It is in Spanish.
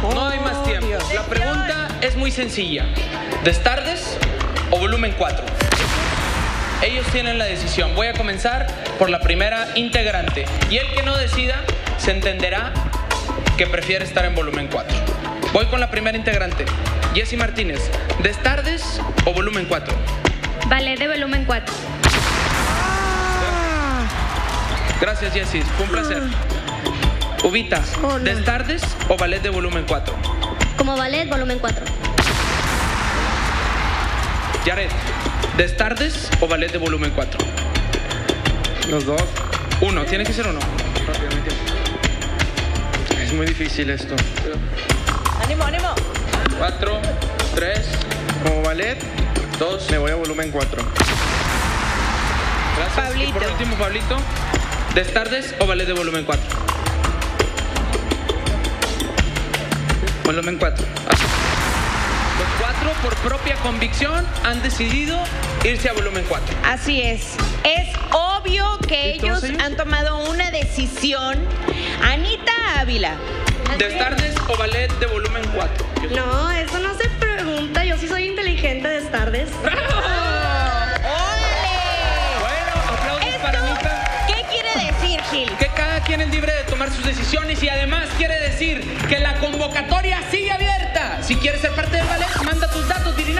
No hay más tiempo. La pregunta es muy sencilla. ¿Destardes o volumen 4? Ellos tienen la decisión. Voy a comenzar por la primera integrante. Y el que no decida, se entenderá que prefiere estar en volumen 4. Voy con la primera integrante. Jessie Martínez, ¿Destardes o volumen 4? Ballet de volumen 4. Gracias, Jessie. Fue un placer. Ubita, ¿Destardes o ballet de volumen 4? Como ballet, volumen 4. Yaret, ¿Destardes o ballet de volumen 4? Los dos. Uno, tiene que ser uno. Rápidamente. Es muy difícil esto. ¡Ánimo, ánimo! 4, 3, Como ballet, 2. me voy a volumen 4. Gracias. Pablito. Y por último, Pablito, ¿Destardes o ballet de volumen 4? Volumen 4. Los 4, por propia convicción, han decidido irse a volumen 4. Así es. Es obvio que ¿Y todos ellos ellos? han tomado una decisión. Anita Ávila. ¿Destardes o ballet de volumen 4? No, eso no se pregunta. Yo sí soy inteligente, Destardes. ¡Ole! Bueno, aplausos para Anita. ¿Qué quiere decir, Gil? Que cada quien es libre de tomar sus decisiones y además quiere decir que la convocatoria sigue abierta. Si quieres ser parte del ballet, manda tus datos